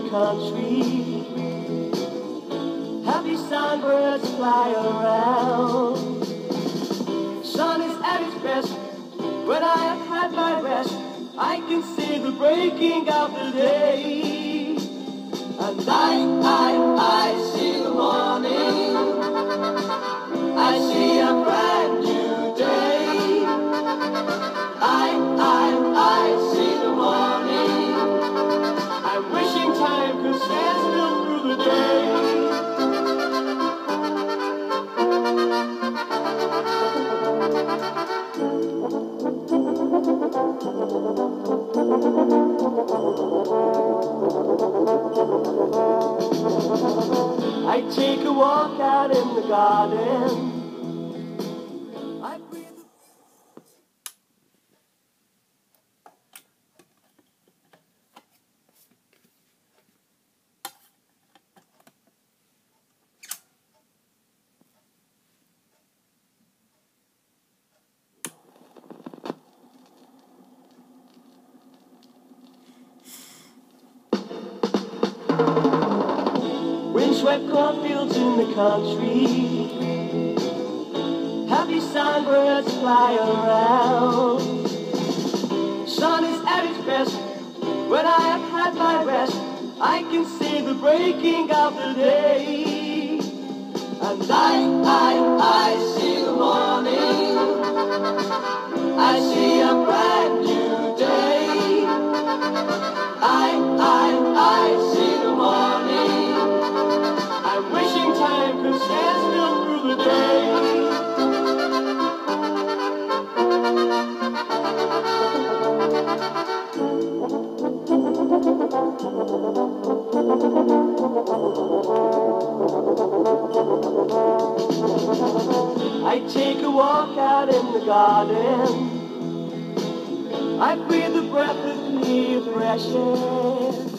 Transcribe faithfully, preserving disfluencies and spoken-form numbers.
country. Happy songbirds fly around. Sun is at its best when I have had my rest. I can see the breaking of the day, and I, I, I see the morning. I see a brand new day. I, I, I see the morning. I'm wishing time could stand still through the day. I take a walk out in the garden. I breathe. Windswept cornfields in the country. Happy songbirds fly around. Sun is at its best when I have had my rest. I can see the breaking of the day, and I, I, I see the morning. I see a brand new day. I, I, I see the morning. I'm wishing time could stand still through the day. I take a walk out in the garden. I breathe the breath of clear fresh air.